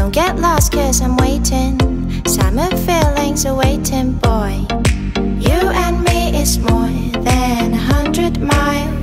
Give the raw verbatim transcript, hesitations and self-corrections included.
Don't get lost cause I'm waiting. Summer feelings are waiting, boy. You and me is more than a hundred miles.